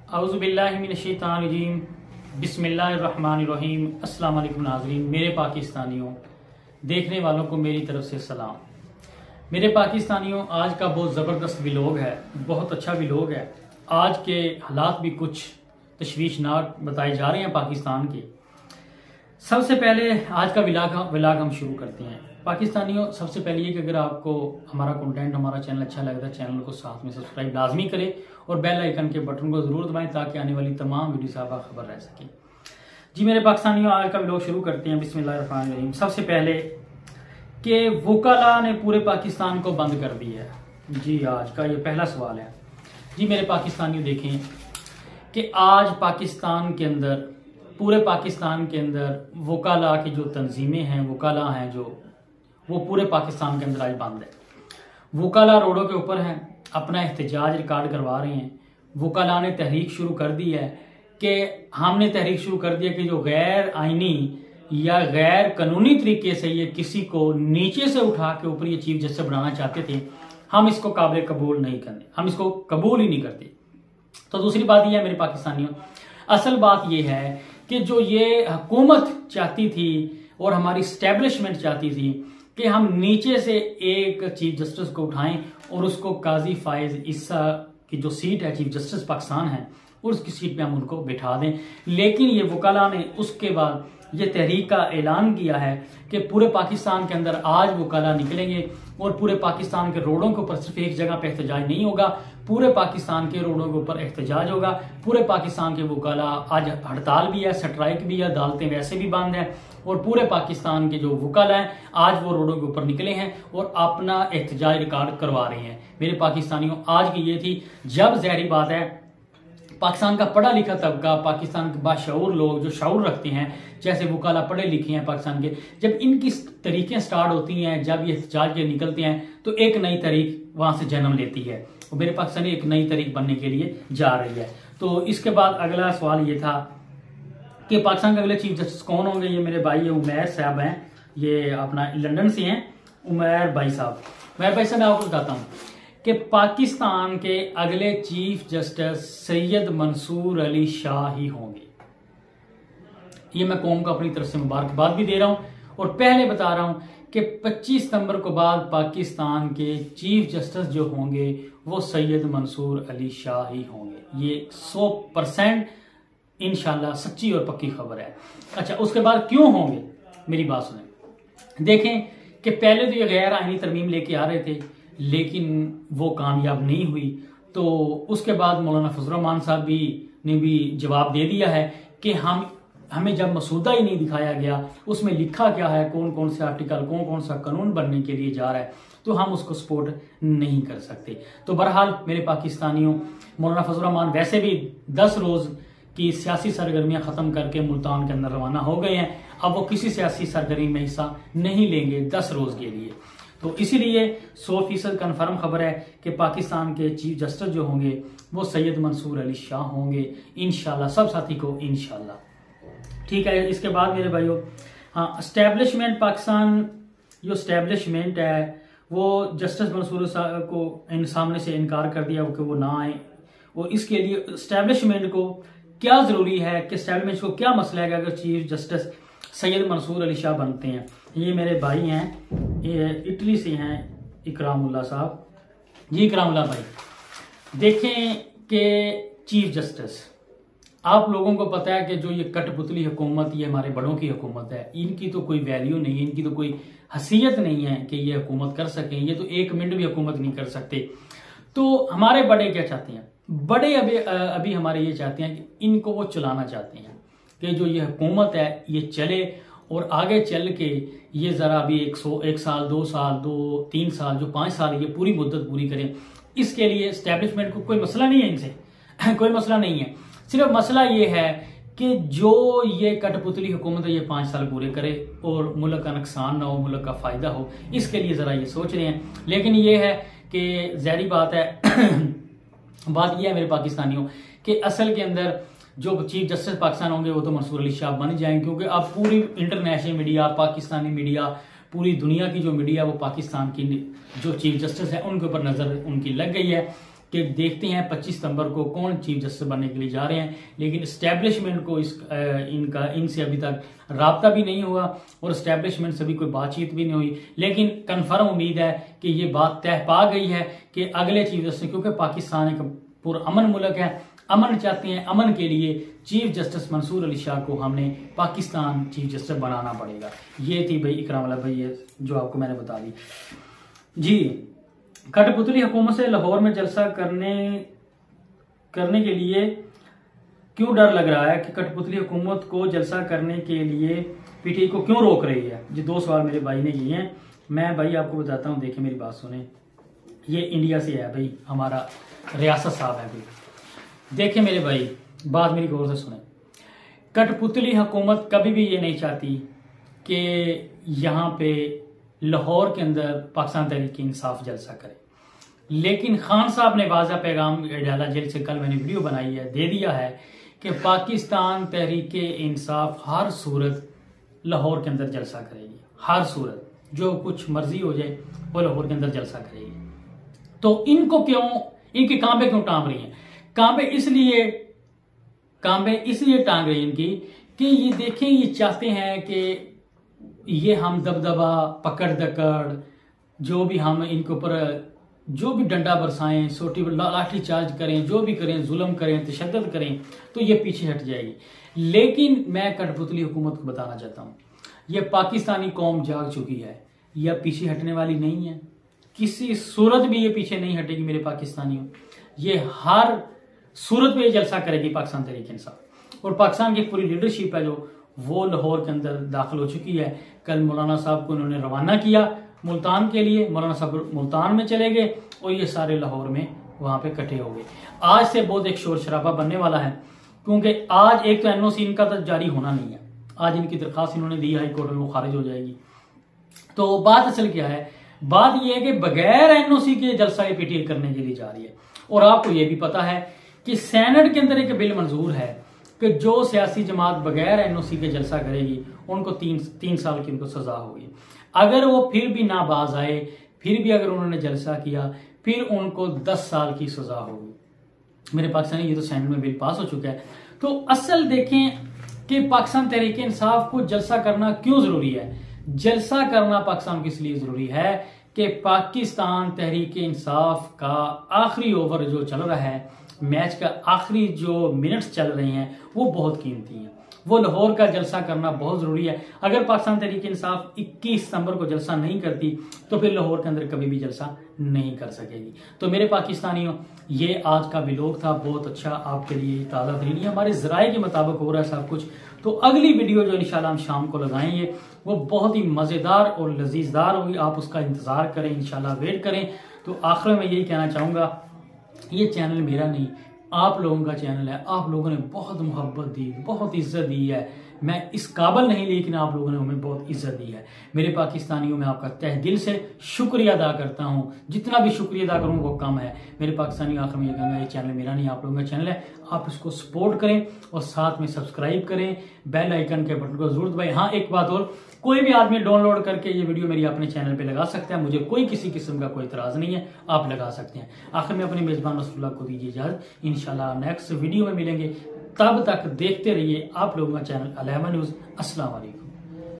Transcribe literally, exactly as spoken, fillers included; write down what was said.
औज़ुबिल्लाहिमिनश्शैतानिर्रजीम बिस्मिल्लाहिर्रहमानिर्रहीम। अस्सलाम वालेकुम नाज़रीन, मेरे पाकिस्तानियों, देखने वालों को मेरी तरफ से सलाम। मेरे पाकिस्तानियों, आज का बहुत ज़बरदस्त व्लॉग है, बहुत अच्छा व्लॉग है। आज के हालात भी कुछ तशवीशनाक बताए जा रहे हैं पाकिस्तान के। सबसे पहले आज का व्लॉग व्लॉग हम शुरू करते हैं। पाकिस्तानियों, सबसे पहले ये कि अगर आपको हमारा कंटेंट, हमारा चैनल अच्छा लगता है, चैनल को साथ में सब्सक्राइब लाजमी करें और बेल आइकन के बटन को जरूर दबाएं ताकि आने वाली तमाम वीडियो से आप खबर रह सके। जी मेरे पाकिस्तानियों, आज का व्लॉग शुरू करते हैं। बिस्मिल्लाहिर्रहमानिर्रहीम। सबसे पहले कि वकाला ने पूरे पाकिस्तान को बंद कर दिया है। जी आज का ये पहला सवाल है। जी मेरे पाकिस्तानियों, देखें कि आज पाकिस्तान के अंदर, पूरे पाकिस्तान के अंदर वकाला की जो तंजीमें हैं, वकाला हैं जो, वो पूरे पाकिस्तान के अंदर आज बंद है। वकाला रोडों के ऊपर हैं, अपना एहतजाज रिकॉर्ड करवा रहे हैं। वकाला ने तहरीक शुरू कर दी है कि हमने तहरीक शुरू कर दिया कि जो गैर आईनी या गैर कानूनी तरीके से ये किसी को नीचे से उठा के ऊपर ये चीफ जस्टिस बनाना चाहते थे, हम इसको काबिल कबूल नहीं करते, हम इसको कबूल ही नहीं करते। तो दूसरी बात यह है मेरे पाकिस्तानियों, असल बात यह है कि जो ये हुकूमत चाहती थी और हमारी स्टैब्लिशमेंट चाहती थी कि हम नीचे से एक चीफ जस्टिस को उठाएं और उसको काजी फायज ईसा की जो सीट है चीफ जस्टिस पाकिस्तान है, उसकी सीट पे हम उनको बिठा दें। लेकिन ये वकाला ने उसके बाद ये तहरीक का ऐलान किया है कि पूरे पाकिस्तान के अंदर आज वकाला निकलेंगे और पूरे पाकिस्तान के रोडों के ऊपर सिर्फ एक जगह पे एहतजाज नहीं होगा, पूरे पाकिस्तान के रोडों के ऊपर एहतजाज होगा। पूरे पाकिस्तान के वकाला, आज हड़ताल भी है, स्ट्राइक भी है, अदालतें वैसे भी बंद है और पूरे पाकिस्तान के जो वकाला हैं आज वो रोडों के ऊपर निकले हैं और अपना एहतजाज रिकॉर्ड करवा रहे हैं। मेरे पाकिस्तानियों, आज की ये थी। जब ज़ाहिर बात है पाकिस्तान का पढ़ा लिखा तबका, पाकिस्तान के बाशऊर लोग जो शऊर रखते हैं, जैसे वकाला पढ़े लिखे हैं पाकिस्तान के, जब इनकी तरीकें स्टार्ट होती हैं, जब ये एहतजाज के निकलते हैं तो एक नई तरीक वहां से जन्म लेती है और मेरे पाकिस्तानी एक नई तरीक बनने के लिए जा रही है। तो इसके बाद अगला सवाल ये था कि पाकिस्तान के अगले चीफ जस्टिस कौन होंगे। ये मेरे भाई उमैर साहब हैं, ये अपना लंदन से हैं, उमैर भाई साहब। उमैर भाई साहब, मैं आपको बताता हूँ कि पाकिस्तान के अगले चीफ जस्टिस सैयद मंसूर अली शाह ही होंगे। ये मैं कौम को अपनी तरफ से मुबारकबाद भी दे रहा हूं और पहले बता रहा हूं कि पच्चीस सितंबर को बाद पाकिस्तान के चीफ जस्टिस जो होंगे वो सैयद मंसूर अली शाह ही होंगे। ये सौ परसेंट इंशाल्लाह सच्ची और पक्की खबर है। अच्छा, उसके बाद क्यों होंगे, मेरी बात सुने। देखें कि पहले तो ये गैर आईनी तरमीम लेके आ रहे थे लेकिन वो कामयाब नहीं हुई, तो उसके बाद मौलाना फजल रहमान साहब भी ने भी जवाब दे दिया है कि हम हमें जब मसूदा ही नहीं दिखाया गया, उसमें लिखा क्या है, कौन कौन से आर्टिकल, कौन कौन सा कानून बनने के लिए जा रहा है, तो हम उसको सपोर्ट नहीं कर सकते। तो बहरहाल मेरे पाकिस्तानियों, मौलाना फजल रहमान वैसे भी दस रोज की सियासी सरगर्मियां खत्म करके मुल्तान के अंदर रवाना हो गए हैं। अब वो किसी सियासी सरगर्मी में हिस्सा नहीं लेंगे दस रोज के लिए। तो इसीलिए सौ फीसद कन्फर्म खबर है कि पाकिस्तान के चीफ जस्टिस जो होंगे वो सैयद मंसूर अली शाह होंगे इंशाल्लाह। सब साथी को इंशाल्लाह, ठीक है। इसके बाद मेरे भाइयों, हाँ, एस्टेब्लिशमेंट पाकिस्तान जो एस्टेब्लिशमेंट है वो जस्टिस मंसूर साहब को इन सामने से इनकार कर दिया कि वो ना आए। और इसके लिए एस्टेब्लिशमेंट को क्या जरूरी है कि एस्टेब्लिशमेंट को क्या मसला है अगर चीफ जस्टिस सैयद मंसूर अली शाह बनते हैं। ये मेरे भाई हैं, ये इटली से हैं, इकरामुल्लाह साहब। जी इकरामुल्लाह भाई, देखें कि चीफ जस्टिस, आप लोगों को पता है कि जो ये कठपुतली हुकूमत, ये हमारे बड़ों की हुकूमत है, इनकी तो कोई वैल्यू नहीं है, इनकी तो कोई हैसियत नहीं है कि ये हुकूमत कर सकें। ये तो एक मिनट भी हुकूमत नहीं कर सकते। तो हमारे बड़े क्या चाहते हैं, बड़े अभी अभी हमारे ये चाहते हैं कि इनको वो चलाना चाहते हैं कि जो ये हुकूमत है ये चले और आगे चल के ये जरा भी एक सौ एक साल दो साल दो तीन साल जो पांच साल ये पूरी मुद्दत पूरी करें। इसके लिए एस्टेब्लिशमेंट को कोई मसला नहीं है, इनसे कोई मसला नहीं है। सिर्फ मसला ये है कि जो ये कठपुतली हुकूमत है ये पांच साल पूरे करे और मुल्क का नुकसान ना हो, मुल्क का फायदा हो, इसके लिए जरा ये सोच रहे हैं। लेकिन ये है कि ज़ाहिर बात है बात यह है मेरे पाकिस्तानियों कि असल के अंदर जो चीफ जस्टिस पाकिस्तान होंगे वो तो मंसूर अली शाह बन जाएंगे, क्योंकि अब पूरी इंटरनेशनल मीडिया, पाकिस्तानी मीडिया, पूरी दुनिया की जो मीडिया वो पाकिस्तान की जो चीफ जस्टिस है उनके ऊपर नजर उनकी लग गई है। कि देखते हैं पच्चीस सितंबर को कौन चीफ जस्टिस बनने के लिए जा रहे हैं, लेकिन इस्टेब्लिशमेंट को इस इनका इनसे अभी तक राब्ता भी नहीं हुआ और इस्टेब्लिशमेंट से भी कोई बातचीत भी नहीं हुई। लेकिन कन्फर्म उम्मीद है कि ये बात तय पा गई है कि अगले चीफ जस्टिस, क्योंकि पाकिस्तान एक पुरअमन मुल्क है, अमन चाहते हैं, अमन के लिए चीफ जस्टिस मंसूर अली शाह को हमने पाकिस्तान चीफ जस्टिस बनाना पड़ेगा। ये थी भाई इकराम वाला भाई ये जो आपको मैंने बता दी जी। कठपुतली हुकूमत से लाहौर में जलसा करने करने के लिए क्यों डर लग रहा है कि कठपुतली हुकूमत को जलसा करने के लिए पीटीआई को क्यों रोक रही है? ये दो सवाल मेरे भाई ने किए हैं, मैं भाई आपको बताता हूँ। देखिए मेरी बात सुने, ये इंडिया से है भाई, हमारा रियासत साहब है भाई। देखिए मेरे भाई, बात मेरी गौर से सुने। कठपुतली हुकूमत कभी भी ये नहीं चाहती कि यहाँ पे लाहौर के अंदर पाकिस्तान तहरीक इंसाफ जलसा करे, लेकिन खान साहब ने वाज़ा पैगाम डाला, जेल से कल मैंने वीडियो बनाई है, दे दिया है कि पाकिस्तान तहरीक इंसाफ हर सूरत लाहौर के अंदर जलसा करेगी, हर सूरत, जो कुछ मर्जी हो जाए वो लाहौर के अंदर जलसा करेगी। तो इनको क्यों, इनके कांबे क्यों टांग रही हैं? कांबे इसलिए कांबे इसलिए टांग रही हैं इनकी कि ये देखें, ये चाहते हैं कि ये हम दबदबा पकड़ दकड़ जो भी हम इनके ऊपर जो भी डंडा बरसाएं, सोटी लाठी चार्ज करें, जो भी करें, जुल्म करें, तशद्दुद करें, तो ये पीछे हट जाएगी। लेकिन मैं कठपुतली हुकूमत को बताना चाहता हूं, ये पाकिस्तानी कौम जाग चुकी है, यह पीछे हटने वाली नहीं है, किसी सूरत भी ये पीछे नहीं हटेगी मेरे पाकिस्तानियों। ये हर सूरत में ये जलसा करेगी पाकिस्तान तहरीक इंसाफ। और पाकिस्तान की पूरी लीडरशिप है जो वो लाहौर के अंदर दाखिल हो चुकी है। कल मौलाना साहब को उन्होंने रवाना किया मुल्तान के लिए, मौलाना साहब मुल्तान में चले गए और ये सारे लाहौर में वहां पे इकट्ठे हो गए। आज से बहुत एक शोर शराबा बनने वाला है, क्योंकि आज एक तो एनओसी इनका तो जारी होना नहीं है, आज इनकी दरखास्त इन्होंने दी हाई कोर्ट में, वो खारिज हो जाएगी। तो बात असल क्या है? बात यह है कि बगैर एनओसी के जलसा ये पीटीआई करने के लिए जा रही है। और आपको यह भी पता है कि सेनेट के अंदर एक बिल मंजूर है कि जो सियासी जमात बगैर एनओसी के जलसा करेगी उनको तीन तीन साल की उनको सजा होगी। अगर वो फिर भी नाबाज आए, फिर भी अगर उन्होंने जलसा किया, फिर उनको दस साल की सजा होगी। मेरे पाकिस्तानी, ये तो सेनेट में बिल पास हो चुका है। तो असल देखें कि पाकिस्तान तहरीक इंसाफ को जलसा करना क्यों जरूरी है? जलसा करना पाकिस्तान की इसलिए जरूरी है कि पाकिस्तान तहरीक इंसाफ का आखिरी ओवर जो चल रहा है, मैच का आखिरी जो मिनट्स चल रहे हैं, वो बहुत कीमती हैं। वो लाहौर का जलसा करना बहुत जरूरी है। अगर पाकिस्तान तहरीक इंसाफ इक्कीस सितंबर को जलसा नहीं करती तो फिर लाहौर के अंदर कभी भी जलसा नहीं कर सकेगी। तो मेरे पाकिस्तानियों, ये आज का व्लॉग था, बहुत अच्छा आपके लिए ताज़ा तरीन, हमारे जराये के मुताबिक हो रहा है सब कुछ। तो अगली वीडियो जो इंशाल्लाह हम शाम को लगाएंगे वो बहुत ही मजेदार और लजीजदार होगी, आप उसका इंतजार करें, इंशाल्लाह वेट करें। तो आखिर में यही कहना चाहूंगा, ये चैनल मेरा नहीं, आप लोगों का चैनल है। आप लोगों ने बहुत मोहब्बत दी, बहुत इज्जत दी है। मैं इस काबिल नहीं, लेकिन आप लोगों ने हमें बहुत इज्जत दी है। मेरे पाकिस्तानियों में आपका तहे दिल से शुक्रिया अदा करता हूँ। जितना भी शुक्रिया अदा करूँ वो कम है। मेरे पाकिस्तानी, आखिर में ये कहूँगा, ये चैनल मेरा नहीं, आप लोगों का चैनल है। आप इसको सपोर्ट करें और साथ में सब्सक्राइब करें, बेल आइकन के बटन को जरूर दबाएं। हाँ, एक बात और, कोई भी आदमी डाउनलोड करके ये वीडियो मेरी अपने चैनल पे लगा सकता है, मुझे कोई किसी किस्म का कोई इतराज नहीं है, आप लगा सकते हैं। आखिर में अपने मेजबान रसूलुल्लाह को दीजिए इजाजत, इंशाल्लाह नेक्स्ट वीडियो में मिलेंगे। तब तक देखते रहिए आप लोगों का चैनल अलहमा न्यूज़। अस्सलाम वालेकुम।